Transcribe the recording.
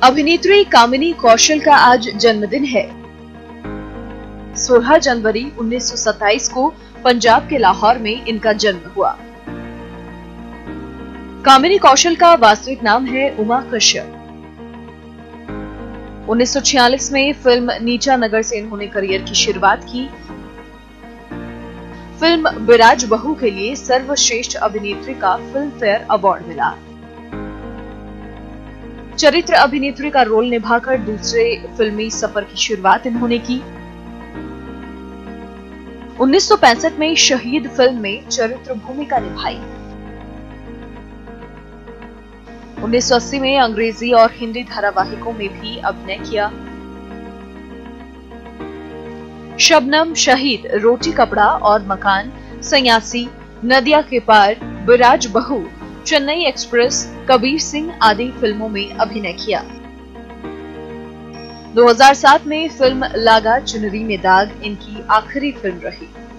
अभिनेत्री कामिनी कौशल का आज जन्मदिन है। 16 जनवरी 1927 को पंजाब के लाहौर में इनका जन्म हुआ। कामिनी कौशल का वास्तविक नाम है उमा कश्यप। 1946 में फिल्म नीचा नगर से इन्होंने करियर की शुरुआत की। फिल्म बिराज बहू के लिए सर्वश्रेष्ठ अभिनेत्री का फिल्म फेयर अवार्ड मिला। चरित्र अभिनेत्री का रोल निभाकर दूसरे फिल्मी सफर की शुरुआत इन्होंने की। 1965 में शहीद फिल्म में चरित्र भूमिका निभाई। 1980 में अंग्रेजी और हिंदी धारावाहिकों में भी अभिनय किया। शबनम, शहीद, रोटी कपड़ा और मकान, सन्यासी, नदिया के पार, बिराज बहू, चेन्नई एक्सप्रेस, कबीर सिंह आदि फिल्मों में अभिनय किया। 2007 में फिल्म लागा चुनरी में दाग इनकी आखिरी फिल्म रही।